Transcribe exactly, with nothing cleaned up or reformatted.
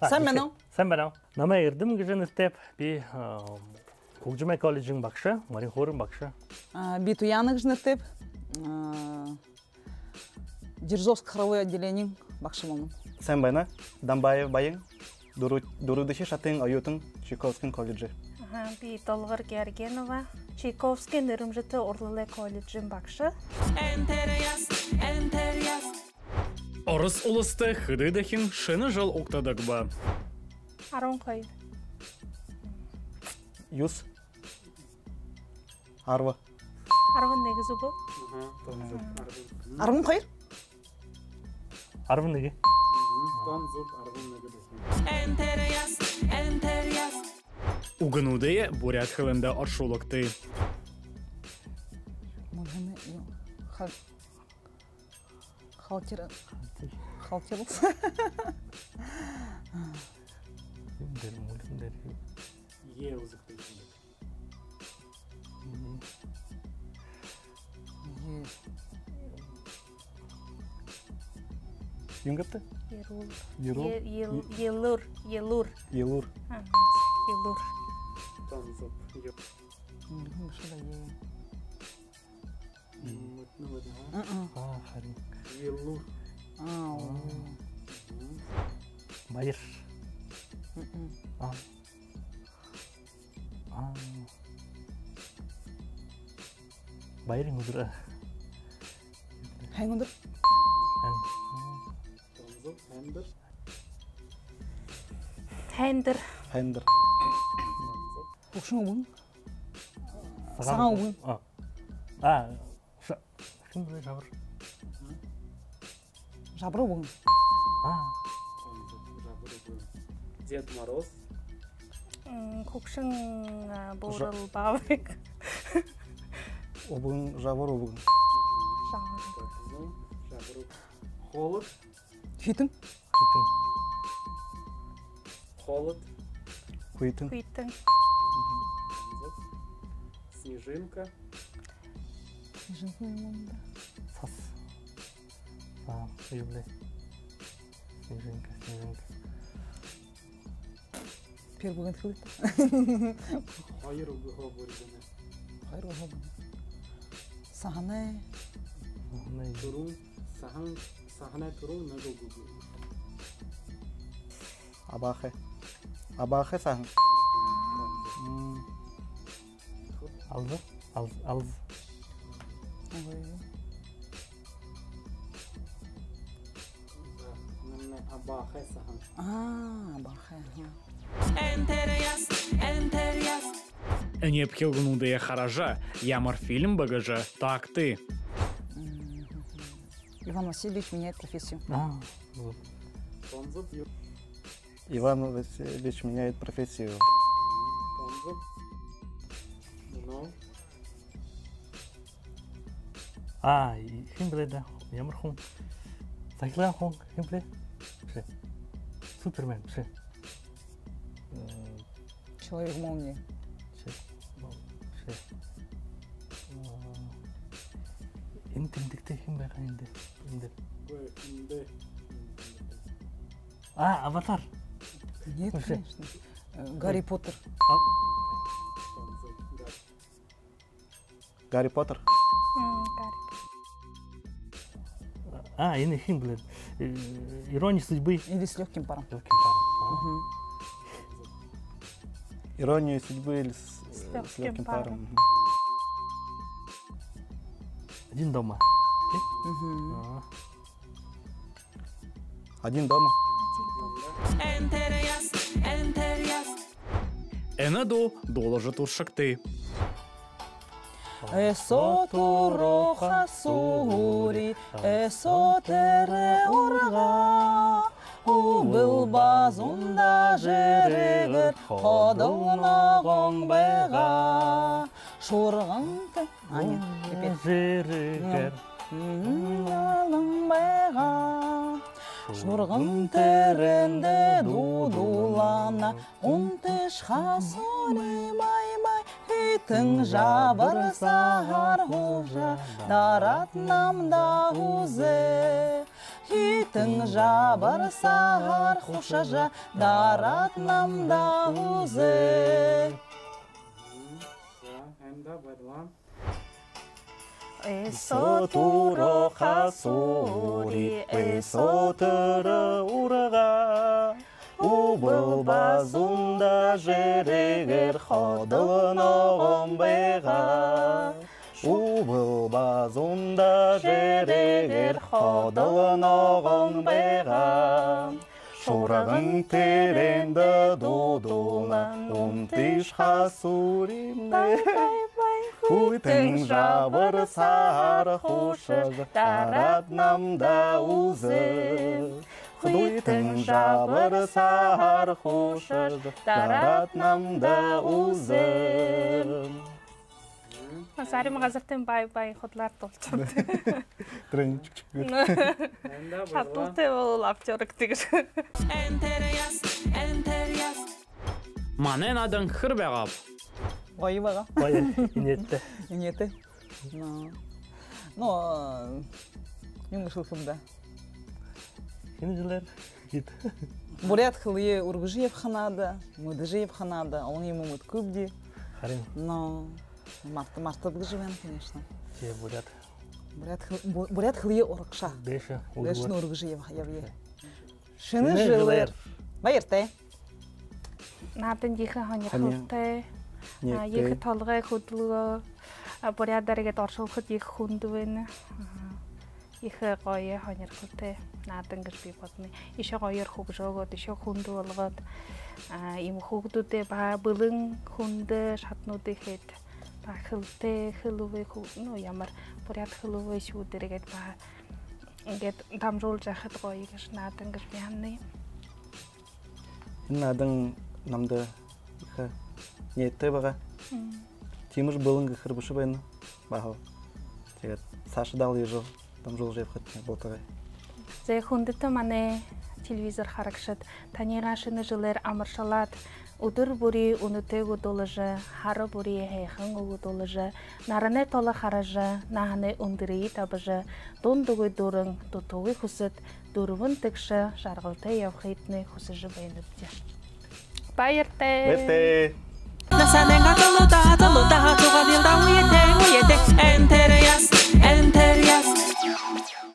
Sen ben o. Sen ben o. Nama erdim gecen istep bir Кукжимай колледжин бакша, Марин Хорын бакша. Бит уянық жныртып. Держовск хоровое отделение бакша момын. Sen bayna, Дамбаев байың, Дурудыши шатын аютын Чайковский колледжи. Би Толгар Георгенова, Чайковский нырымжыты Орлылы колледжин бакша. Орыс улысты хыдыдахин шыны жыл оқтадық Арон қойып. Юс. Арва. Арвын негізі бұл? Арвын қойыр? Арвын неге? Угынудыя бурят хылында аршулықты. Халтер... Халтерл. Е узықты ішінде. Юнгапты? Ерул. Ерул? Елур. Елур. Елур. Елур. Танзоп. А, харин. Елур. Байыр. А. А. Байыр мудра. Хәңгүндір? Танзоп. Хәндір. Хәндір. Хәндір. Оқшың оғын? Саған оғын? А. Кім біле жабыр? Жабыр оғын? А. Дед Мороз. Көкшің Борыл Бабек. Обығын, жабыр обығын. Жабыр. Холод. Хүйтін? Хүйтін. Холод. Хүйтін. Хүйтін. Снежинка. Снежинка немонда. Сас. А, юбле. Снежинка, снежинка. Пер бүгін қылды. Хайыр ұғыға бөлгені. Хайыр ұғыға бөлгені. Сағанай. Тұрун. Сағанай тұрун нәгі бұғы. Абахе. Абахе сағын. Алзы? Алзы. Алзы. Абахе сағын. А, абахе. Әнеп келгінудыя хаража, ямар фильм багажа, так ты. Иван Васильевич меняет профессию. А, вот. Иван Васильевич меняет профессию. А, кім біледі? Ямар хун? Зайклан хун, кім біледі? Ше. Супермен, ше. Человек-молния. Ше. Ше. Интендікте кім байға енді? Инде. А, Аватар. Нет, конечно. Гарри Поттер. Гарри Поттер. А, енді кім біледі? Ирония судьбы. Или с легким паром. Легким паром. Ирония судьбы или с легким паром. Один дома. Один дома. Энаду доложит уршакты. Эсо туроха сури, эсо тере орга. Убыл базунда жерегір, қодылына ғоңбайға. Шорғанты, жерегір, ғоңбайға. Шорғын теренде дудулана, ұнтыш хасури май-май. Хүйтін жабыр сағар ғужа, дарат намда ғузе. хитің жабыр сағар хушажа дарат намда узе. Әмді байдылам. Эсо туро хасури, эсо тыры урага. Убыл базунда жерегер ходылын оғым бейға. Убыл базунда жерегер ходылын оғым бейға. Шурағын теренді дудулан, унтиш хасуримде. Хуйтың жабыр сары хушыр, тарат намда узы. Хуйтың жабыр сары хушыр, тарат намда узы. Сарим газартен бай-бай хотлар толчуп. Тренчик. Әмді байдылам. Шатлты ол актёрык тигиш. Манен адың хыр бәғап. Ой, баға. Бай инетті. Инеті. Ну, юңғышыл фунда. Хин жылар гит. Бурят хылые ургыжиев ханада, мудыжиев ханада, он ему мут кубди. Харин Но марта марта бгыживен, конечно. те бурят. Бурят хылые ургыша. Беша. Лешно ургыжиев явье. Шыны Шыны жылар. жылыр. Байыртай. Натын ехі ханер Ханер. хылты. Ехі талғай худлығы. Бурядарыға торшыл худ ехі хундуын. Ехі қойы ханер хылты. Натын гышбей батны. Иші қойыр хуг жоғыд, иші хунду олғыд. Им хугдуды ба былың хунды шатнуды хет. Ба хылты, хылуы хуг, ну ямар бурят хылуы шудырыгет ба. Гет дамжол жақыд қойы гыш натын гышбей ханны. Надың намды ниетті баға. Тимыш бұлыңғы қырбышы байны. Бағыл. Тегет Саша дал ежу. Там жол жеп қытны болтағай. Зай хундыты мане телевизор харакшыт. Таниға шыны жылыр амыршалат. Удыр бури унуты удолыжы, хары бури хейхын удолыжы, нараны толы харыжы, наханы ундыры табыжы, дондугы дурың, тутуғы хусыт, дурывын тікші, жарғылты явхейтны хусыжы байыныпте. Байырты! Берте! Nasanenga toluta toluta tuga dilda uyete uyete enterias enterias